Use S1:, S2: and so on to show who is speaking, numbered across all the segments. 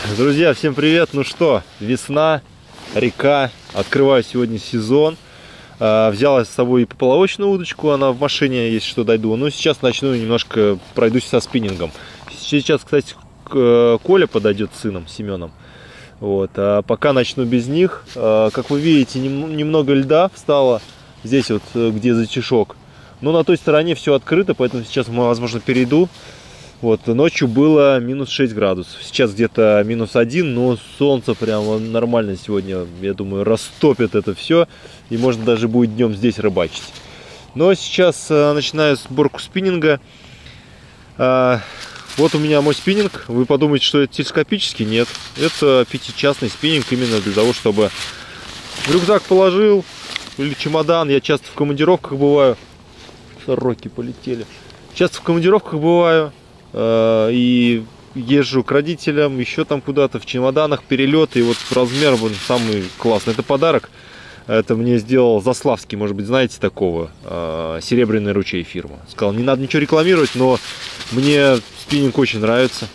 S1: Друзья, всем привет! Ну что, весна, река, открываю сегодня сезон. Взял с собой и поплавочную удочку, она в машине, если что, дойду. Ну, сейчас начну немножко, пройдусь со спиннингом. Сейчас, кстати, Коля подойдет с сыном, Семеном. Вот. А пока начну без них. Как вы видите, немного льда встало здесь вот, где затишок. Но на той стороне все открыто, поэтому сейчас, возможно, перейду. Вот, ночью было минус 6 градусов, сейчас где-то минус 1, но солнце прямо нормально сегодня, я думаю, растопит это все, и можно даже будет днем здесь рыбачить. Но сейчас начинаю сборку спиннинга. Вот у меня мой спиннинг, вы подумаете, что это телескопический, нет, это пятичастный спиннинг именно для того, чтобы в рюкзак положил, или чемодан, я часто в командировках бываю, сороки полетели, часто в командировках бываю. И езжу к родителям, еще там куда-то в чемоданах, перелеты. И вот размер вон самый классный. Это подарок. Это мне сделал Заславский, может быть, знаете такого. Серебряный ручей фирма. Сказал, не надо ничего рекламировать, но мне спиннинг очень нравится.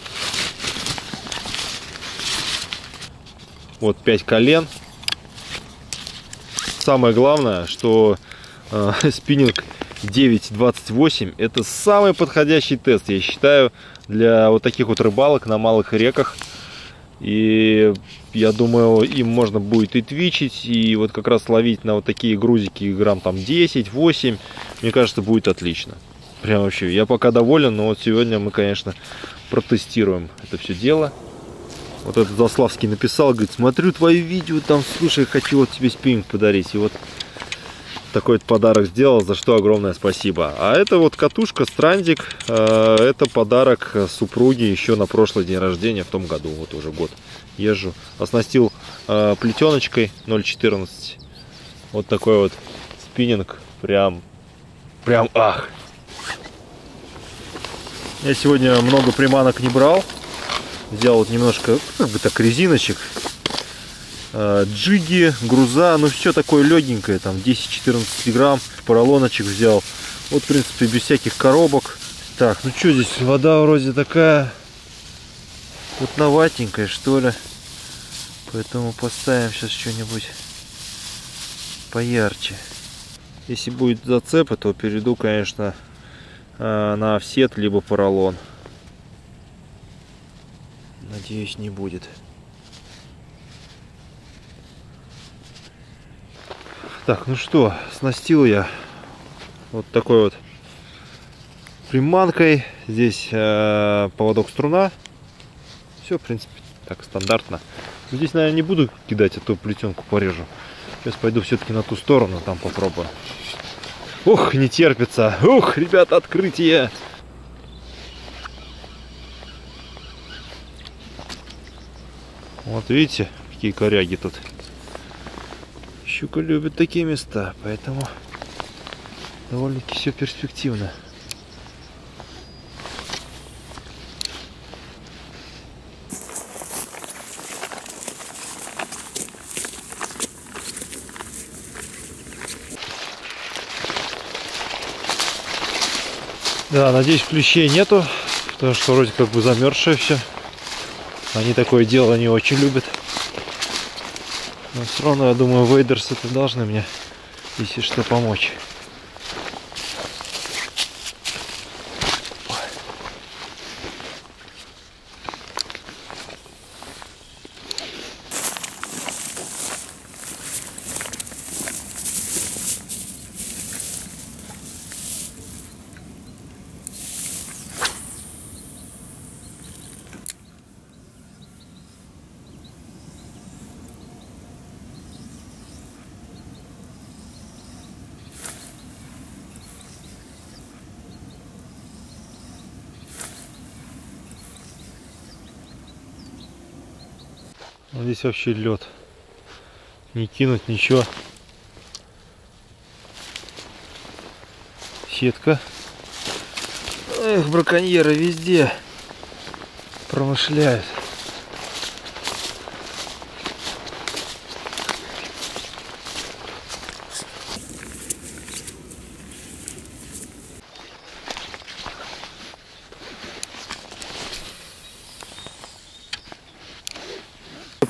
S1: Вот 5 колен. Самое главное, что спиннинг 9.28 это самый подходящий тест, я считаю, для вот таких вот рыбалок на малых реках. И я думаю, им можно будет и твичить, и вот как раз ловить на вот такие грузики грамм там 10-8. Мне кажется, будет отлично. Прям вообще, я пока доволен, но вот сегодня мы, конечно, протестируем это все дело. Вот этот Заславский написал, говорит, смотрю твои видео, там, слушай, хочу вот тебе спиннинг подарить. И вот такой вот подарок сделал, за что огромное спасибо. А это вот катушка Странник, это подарок супруге еще на прошлый день рождения, в том году, вот уже год езжу. Оснастил плетеночкой 0.14. Вот такой вот спиннинг, прям ах. Я сегодня много приманок не брал, взял вот немножко, как бы так, резиночек. Джиги, груза, ну все такое легенькое, там 10-14 грамм, поролоночек взял. Вот, в принципе, без всяких коробок. Так, ну что здесь, вода вроде такая плотноватенькая, что ли. Поэтому поставим сейчас что-нибудь поярче. Если будет зацепа, то перейду, конечно, на офсет, либо поролон. Надеюсь, не будет. Так, ну что, снастил я вот такой вот приманкой. Здесь поводок струна. Все, в принципе, так стандартно. Но здесь, наверное, не буду кидать, а то плетенку порежу. Сейчас пойду все-таки на ту сторону, там попробую. Ух, не терпится. Ух, ребята, открытие. Вот видите, какие коряги тут. Щука любит такие места, поэтому довольно-таки все перспективно. Да, надеюсь, клещей нету, потому что вроде как бы замерзшее все. Они такое дело не очень любят. Но все равно, я думаю, вейдерс это должны мне, если что, помочь. Здесь вообще лед. Не кинуть ничего. Сетка. Эх, браконьеры везде промышляют.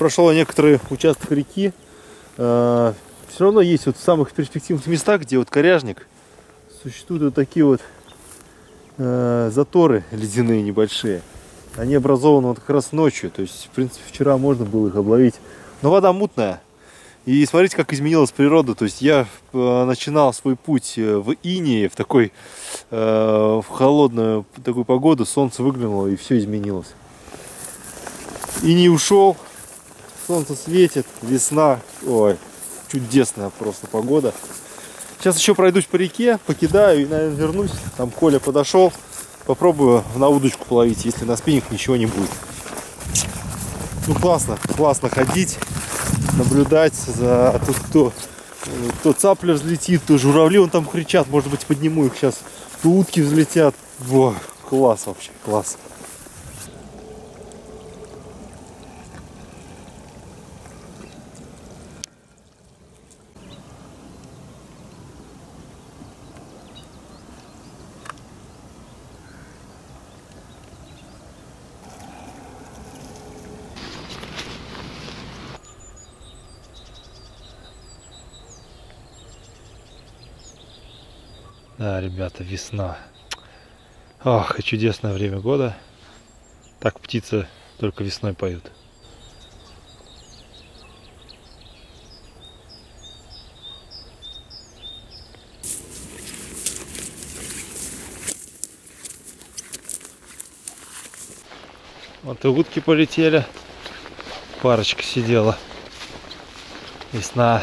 S1: прошел некоторые участки реки. Все равно есть вот в самых перспективных местах, где вот коряжник, существуют вот такие вот заторы ледяные небольшие. Они образованы вот как раз ночью. То есть, в принципе, вчера можно было их обловить. Но вода мутная. И смотрите, как изменилась природа. То есть я начинал свой путь в инее, в такой в холодную такую погоду. Солнце выглянуло, и все изменилось. Иней ушел, солнце светит, весна. Ой, чудесная просто погода. Сейчас еще пройдусь по реке, покидаю и, наверное, вернусь. Там Коля подошел. Попробую на удочку половить, если на спиннинг ничего не будет. Ну, классно ходить, наблюдать за то цапля взлетит, то журавли вон там кричат, может быть, подниму их сейчас, то утки взлетят. Во, класс вообще, класс. Да, ребята, весна. Ох, и чудесное время года. Так птицы только весной поют. Вот и утки полетели. Парочка сидела. Весна.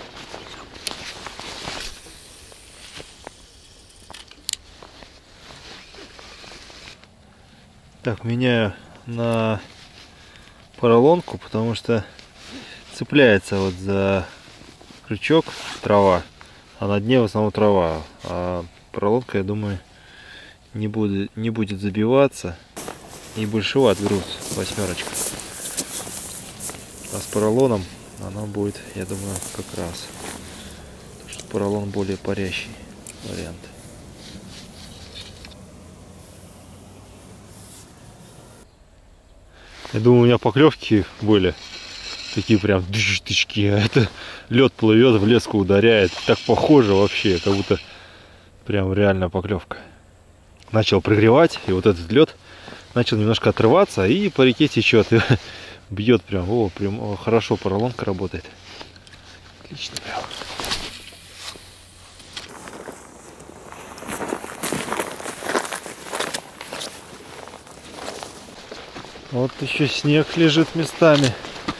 S1: Так, меняю на поролонку, потому что цепляется вот за крючок трава, а на дне в основном трава. А поролонка, я думаю, не будет забиваться и большего отгруз, восьмерочка. А с поролоном она будет, я думаю, как раз. Потому что поролон более парящий вариант. Я думаю, у меня поклевки были такие прям тычки, а это лед плывет, в леску ударяет. Так похоже вообще, как будто прям реальная поклевка. Начал прогревать, и вот этот лед начал немножко отрываться, и по реке течет, и бьет прям, прям хорошо поролонка работает. Отлично прям. Вот еще снег лежит местами.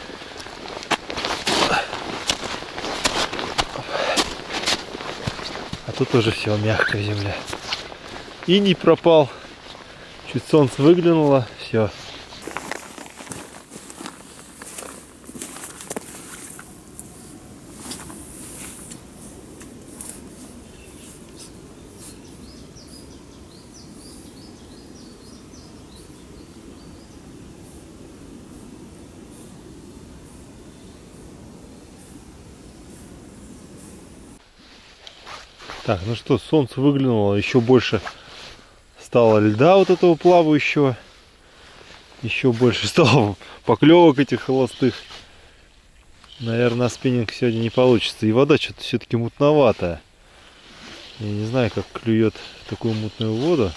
S1: А тут уже все, мягкая земля. Иней пропал. Чуть солнце выглянуло. Все. Так, ну что, солнце выглянуло, еще больше стало льда вот этого плавающего. Еще больше стало поклевок этих холостых. Наверное, на спиннинг сегодня не получится. И вода что-то все-таки мутноватая. Я не знаю, как клюет в такую мутную воду.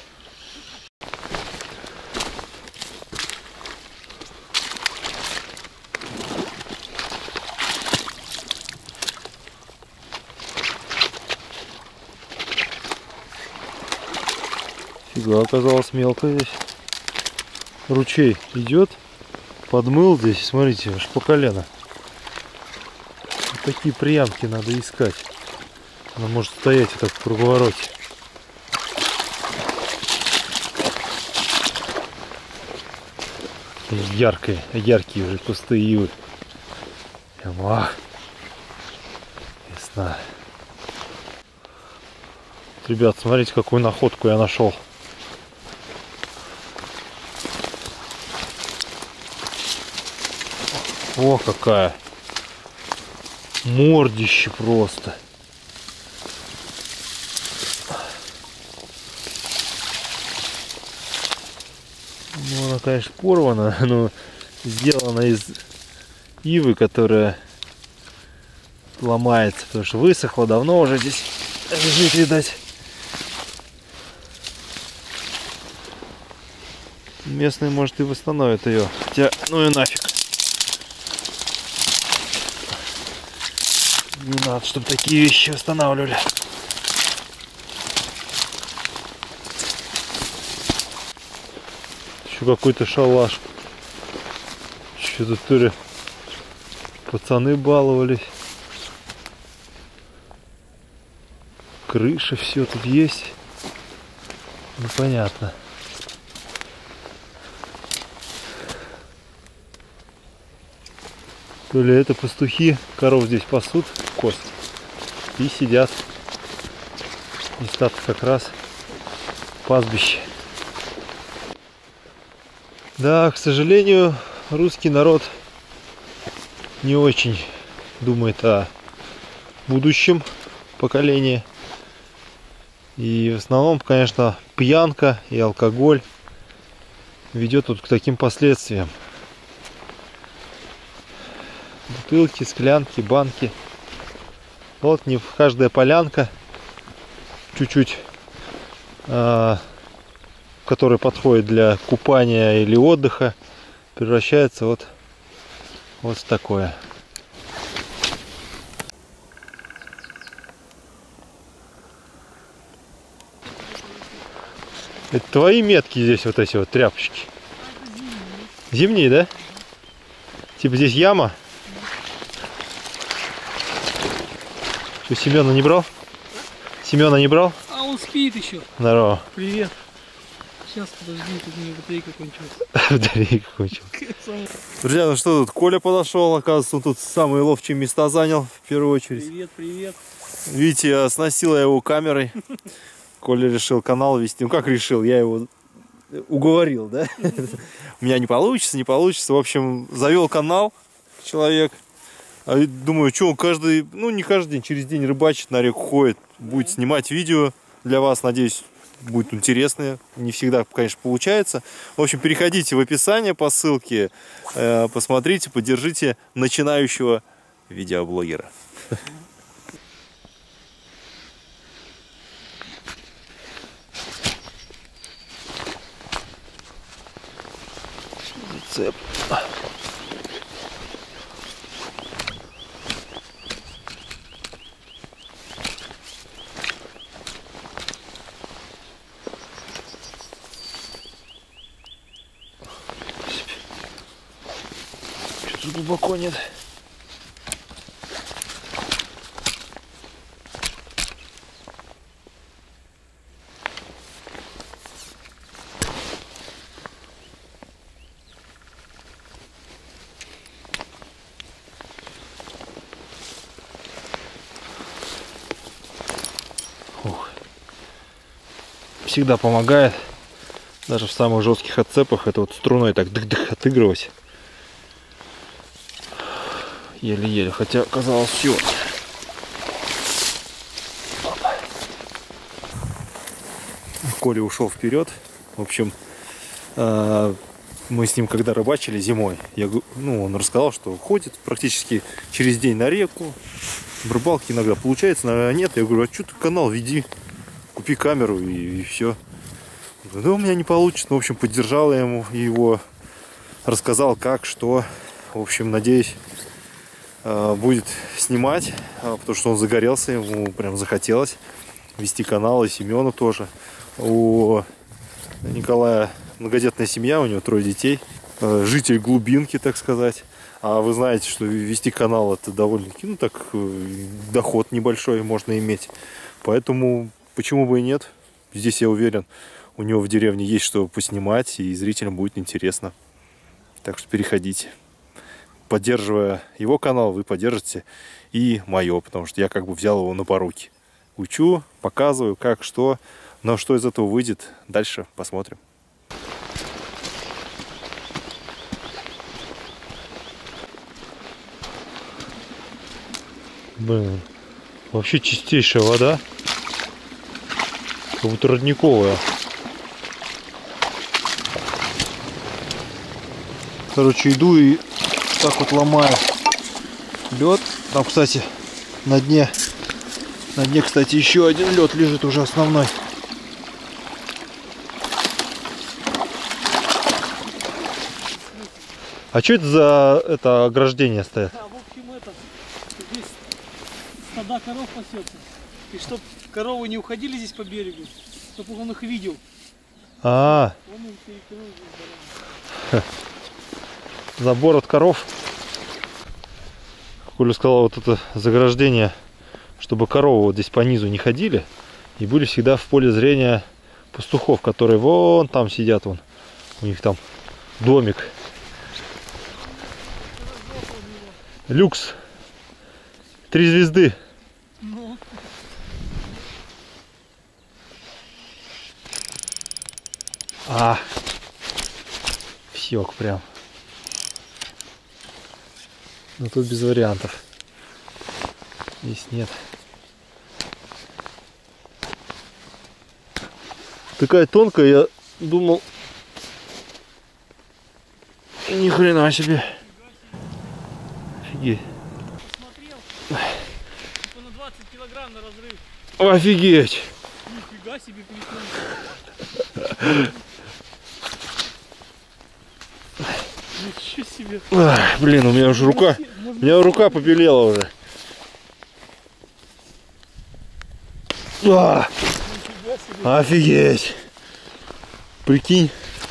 S1: Фига, оказалось мелко здесь. Ручей идет, подмыл здесь, смотрите, аж по колено. Вот такие приямки надо искать. Она может стоять вот так в круговороте. Яркие уже кусты ивы. Весна. Ребят, смотрите, какую находку я нашел. О, какая мордище просто. Ну, она, конечно, порвана, но сделана из ивы, которая ломается, потому что высохла, давно уже здесь лежит, видать. Местные, может, и восстановят ее. Хотя, ну и нафиг. Не надо, чтобы такие вещи восстанавливали. Еще какой-то шалаш. Что-то то ли пацаны баловались. Крыша, все тут есть. Непонятно. То ли это пастухи коров здесь пасут, кость, и сидят. Места-то как раз пастбище. Да, к сожалению, русский народ не очень думает о будущем поколении. И в основном, конечно, пьянка и алкоголь ведет вот к таким последствиям. Бутылки, склянки, банки. Вот не каждая полянка, чуть-чуть, которая подходит для купания или отдыха, превращается вот в такое. Это твои метки здесь, вот эти вот тряпочки? Зимние, да? Типа здесь яма? Что, Семена не брал? Семена не брал?
S2: А он спит еще.
S1: Здорово.
S2: Привет. Сейчас, подожди, тут у меня батарейка кончилась.
S1: Батарейка кончилась. Друзья, ну что тут? Коля подошел, оказывается, он тут самые ловчие места занял, в первую очередь.
S2: Привет, привет.
S1: Видите, оснастил я его камерой. Коля решил канал вести. Ну как решил? Я его уговорил, да? У меня не получится, не получится. В общем, завел канал человек. А думаю, что он каждый, ну не каждый день, через день рыбачит, на реку ходит, будет снимать видео для вас, надеюсь, будет интересно. Не всегда, конечно, получается. В общем, переходите в описание по ссылке, посмотрите, поддержите начинающего видеоблогера. Цеп. Что-то глубоко нет. Всегда помогает, даже в самых жестких отцепах, это вот струной так дых-дых отыгрывать. Еле-еле, хотя казалось все. Коля ушел вперед. В общем, мы с ним когда рыбачили зимой, он рассказал, что ходит практически через день на реку. В рыбалке иногда получается, иногда нет. Я говорю, а что ты канал веди? Купи камеру и все. Да у меня не получится. В общем, поддержал я его, рассказал как, что. В общем, надеюсь, будет снимать, потому что он загорелся, ему прям захотелось вести канал, и Семену тоже. У Николая многодетная семья, у него 3 детей, житель глубинки, так сказать. А вы знаете, что вести канал — это довольно-таки, доход небольшой можно иметь. Поэтому почему бы и нет? Здесь, я уверен, у него в деревне есть что поснимать, и зрителям будет интересно. Так что переходите. Поддерживая его канал, вы поддержите и мое, потому что я как бы взял его на поруки. Учу, показываю, как, что. Но что из этого выйдет, дальше посмотрим. Блин, вообще чистейшая вода. Как будто родниковая. Короче, иду и так вот ломаю лед. Там, кстати, на дне, кстати, еще один лед лежит уже основной. А что это за ограждение стоит?
S2: А, в общем, здесь стада коров пасется. И чтоб коровы не уходили здесь по берегу, чтобы он их видел.
S1: Он их
S2: перекрыл здесь.
S1: Забор от коров. Коля сказал, вот это заграждение, чтобы коровы вот здесь по низу не ходили и были всегда в поле зрения пастухов, которые вон там сидят, вон. У них там домик. Люкс. 3 звезды.
S2: Ну.
S1: Всёк прям. Но тут без вариантов. Здесь нет. Такая тонкая, я думал, ни хрена себе. Офигеть.
S2: Посмотрел. Типа на 20 килограмм на разрыв.
S1: Офигеть.
S2: Нифига себе прикольно. Ничего себе.
S1: Блин, у меня уже рука побелела уже. Офигеть. Прикинь.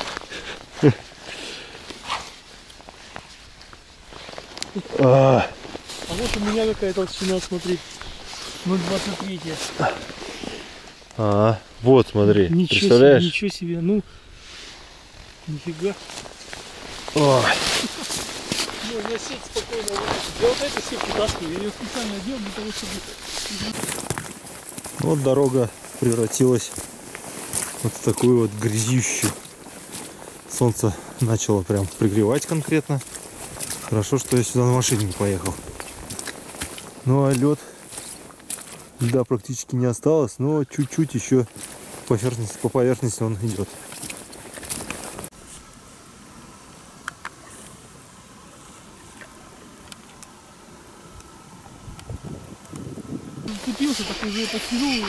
S2: А вот у меня какая толщина, смотри. 0,23.
S1: Вот смотри.
S2: Ничего
S1: представляешь?
S2: себе, ничего себе. Ну, нифига. Можно сеть спокойно. Я вот эту сеть вытаскиваю. Я ее специально делал для того, чтобы...
S1: Вот дорога превратилась вот в такую вот грязищу. Солнце начало прям пригревать конкретно. Хорошо, что я сюда на машине не поехал. Ну а льда практически не осталось, но чуть-чуть еще по поверхности он идет.
S2: Купился, так уже подкинул.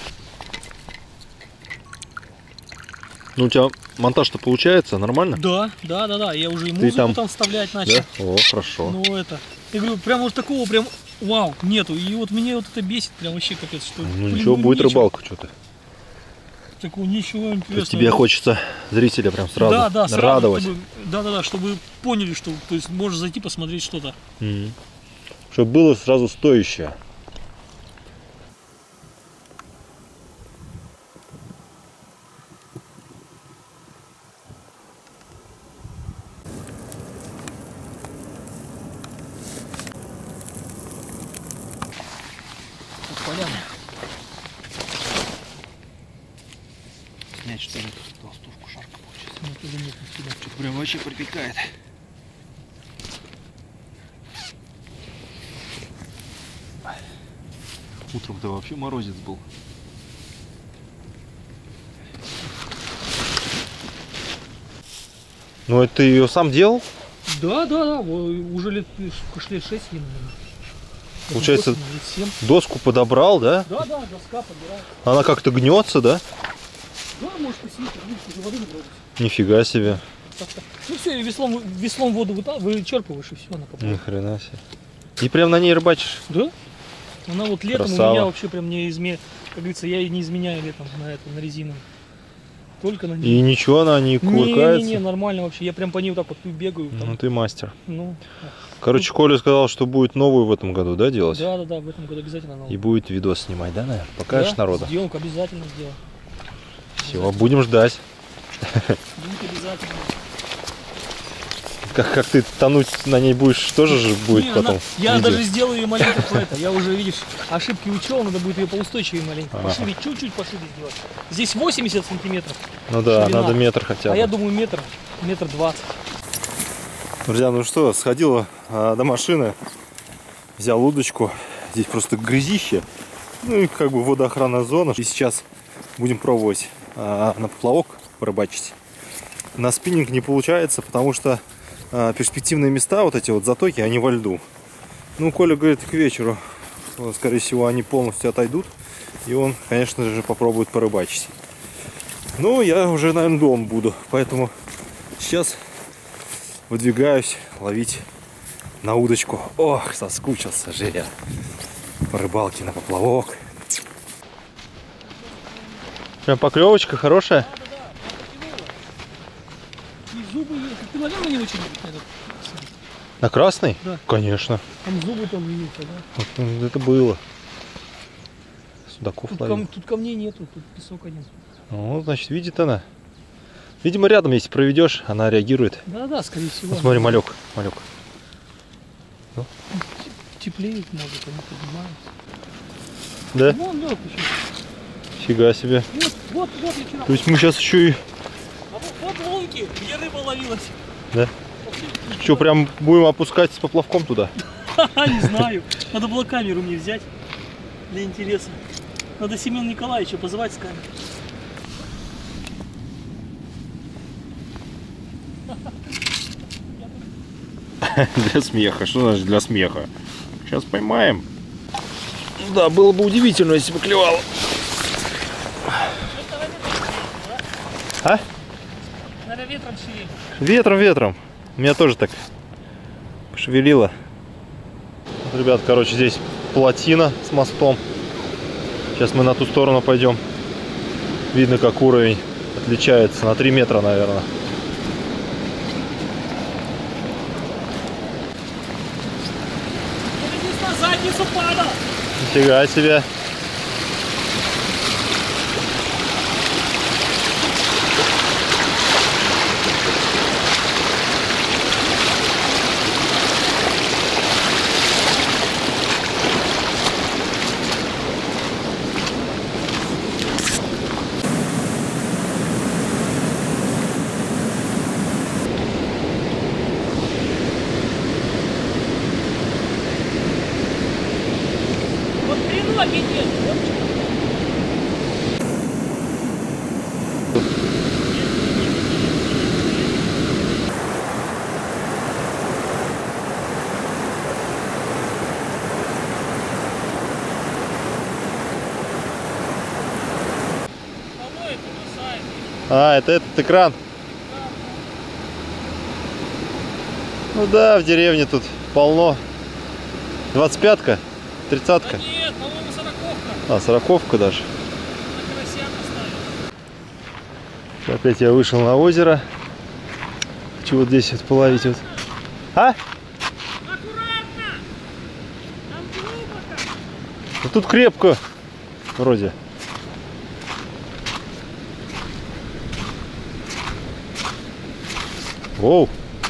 S1: Ну у тебя монтаж-то получается нормально?
S2: Да. Я уже и музыку там вставлять начал.
S1: Да? О, хорошо.
S2: Ну это. Я говорю, прям вот такого прям вау, нету. И вот меня вот это бесит, прям вообще капец, что.
S1: Ну ничего, будет рыбалка что-то.
S2: Такого ничего интересного.
S1: То есть тебе хочется зрителя прям сразу радовать.
S2: Чтобы поняли, что то есть можешь зайти посмотреть что-то.
S1: Чтобы было сразу стоящее.
S2: Поляна.
S1: Снять что ли толстовку, жарко получится.
S2: Ну, это заметно сюда.
S1: Что-то прям вообще припекает. Утром-то вообще морозец был. Ну это ты ее сам делал?
S2: Да. Уже лет 6 наверное.
S1: Получается,
S2: 8, 7.
S1: доску подобрал, да?
S2: Да, доска подбирает.
S1: Она как-то гнется, да?
S2: Да, может посидеть, уже воды набралась.
S1: Нифига себе.
S2: Ну все, и веслом воду вычерпываешь, и все, она попала.
S1: Ни хрена себе. И прям на ней рыбачишь?
S2: Да. Она вот летом
S1: Красава.
S2: у меня вообще прям не изменяет. Как говорится, я и не изменяю летом на резину. Только на ней.
S1: И ничего, она не кувыркается?
S2: Не, нормально вообще. Я прям по ней вот так вот бегаю. Там.
S1: Ну ты мастер.
S2: Ну.
S1: Короче, Коля сказал, что будет новую в этом году, да, делать?
S2: Да, в этом году обязательно новую.
S1: И будет видос снимать, да, наверное? Покажешь народу?
S2: Сделаю, обязательно сделаю.
S1: Все, будем ждать.
S2: Будет обязательно.
S1: Как ты тонуть на ней будешь, тоже же будет потом.
S2: Я даже сделаю ее маленько по это. Я уже, видишь, ошибки учел, надо будет ее поустойчивее маленько. Пошире, чуть-чуть пошире сделать. Здесь 80 сантиметров.
S1: Ну да,
S2: ширина.
S1: надо метр хотя бы.
S2: А я думаю метр 20.
S1: Друзья, ну что, сходил до машины, взял удочку. Здесь просто грязище. Ну и как бы водоохранная зона. И сейчас будем пробовать на поплавок порыбачить. На спиннинг не получается, потому что перспективные места, вот эти вот затоки, они во льду. Ну, Коля говорит, к вечеру, скорее всего, они полностью отойдут. И он, конечно же, попробует порыбачить. Ну, я уже, наверное, дома буду. Поэтому сейчас выдвигаюсь ловить на удочку. Ох, соскучился же я по рыбалке на поплавок. Прям поклевочка хорошая.
S2: И зубы есть. Ты, наверное, не очень любишь этот.
S1: На красный?
S2: Да.
S1: Конечно.
S2: Там зубы там есть, да?
S1: Вот это было. Судаков ловил.
S2: Тут камней нету, тут песок один.
S1: Ну, значит, видит она. Видимо, рядом, если проведешь, она реагирует.
S2: Да, скорее всего.
S1: Ну, смотри, малек.
S2: Теплеет, может, они поднимаются.
S1: Да?
S2: Вон лёг еще.
S1: Фига себе.
S2: Вот я вчера.
S1: То есть мы сейчас еще и...
S2: А вот лунки, где рыба ловилась.
S1: Да? Что, прям будем опускать с поплавком туда?
S2: Не знаю. Надо было камеру мне взять для интереса. Надо Семена Николаевича позвать с камерой.
S1: Для смеха. Что значит для смеха? Сейчас поймаем. Да, было бы удивительно, если бы клевало. А?
S2: Наверное, ветром шевелит.
S1: Ветром. Меня тоже так пошевелило. Вот, ребят, короче, здесь плотина с мостом. Сейчас мы на ту сторону пойдем. Видно, как уровень отличается. На 3 метра, наверное.
S2: На задницу падал.
S1: Нифига себе.
S2: Вот хреново нет.
S1: А, это этот экран? Ну да, в деревне тут полно. 25-ка? 30-ка?
S2: Нет, по-моему, 40-ка.
S1: А, 40-ка даже.
S2: На карася поставили.
S1: Опять я вышел на озеро. Хочу вот здесь вот половить вот. А?
S2: Аккуратно! Там глубоко.
S1: Ну тут крепко. Вроде. Оу.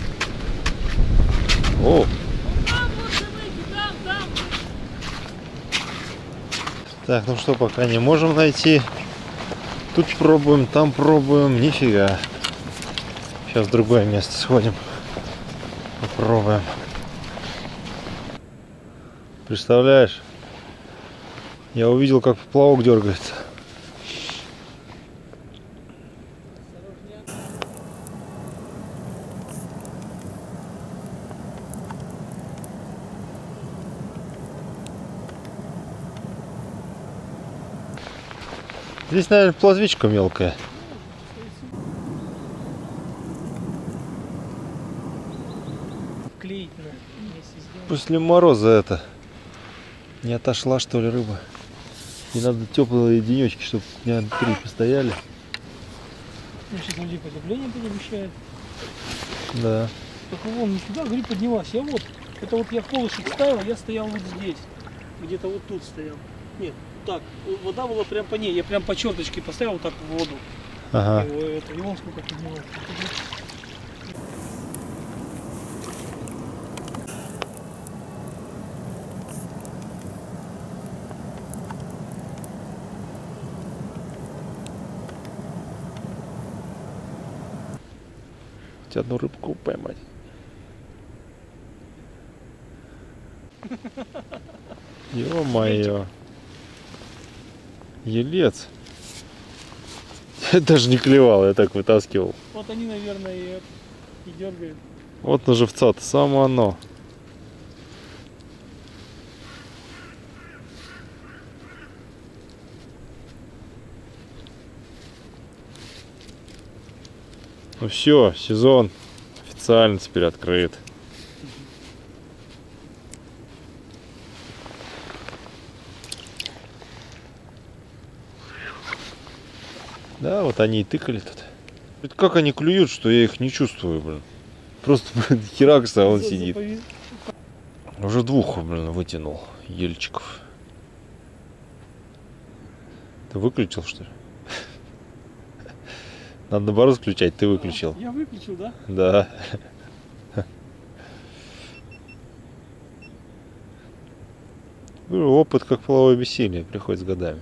S1: Оу.
S2: Там лучше выйти, там.
S1: Так, ну что, пока не можем найти. Тут пробуем, там пробуем. Нифига. Сейчас в другое место сходим. Попробуем. Представляешь? Я увидел, как поплавок дергается. Здесь, наверное, плотвичка мелкая.
S2: Вклеить надо вместе сделать.
S1: После мороза это не отошла, что ли, рыба. И надо теплые денечки, чтобы дня 3 постояли.
S2: Ну, сейчас вроде потепление обещает.
S1: Да.
S2: Только вон нифига, говорит, поднялась. Я вот, это вот я колышек ставил, я стоял вот здесь. Где-то вот тут стоял. Нет, так, вода была прям по ней. Я прям по черточке поставил вот так в воду.
S1: Ага.
S2: И вон сколько поднялось.
S1: Хоть одну рыбку поймать. Ё-моё. Елец. Даже не клевал, я так вытаскивал.
S2: Вот они, наверное, и дергают.
S1: Вот на живца-то, само оно. Ну все, сезон официально теперь открыт. Да, вот они и тыкали тут. Это как они клюют, что я их не чувствую, блин. Просто, блин, херакс, а он сидит. Уже 2, блин, вытянул ельчиков. Ты выключил, что ли? Надо наоборот включать, ты выключил.
S2: Я выключил, да?
S1: Да. Опыт как половое бессилие приходит с годами.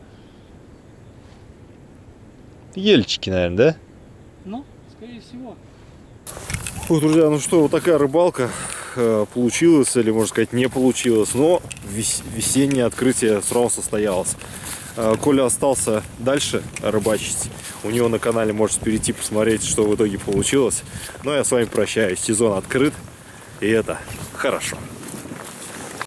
S1: Ельчики, наверное, да?
S2: Ну, скорее всего.
S1: Ох, друзья, ну что, вот такая рыбалка получилась, или можно сказать не получилась, но весеннее открытие все равно состоялось. Коля остался дальше рыбачить, у него на канале можете перейти посмотреть, что в итоге получилось. Но я с вами прощаюсь, сезон открыт, и это хорошо.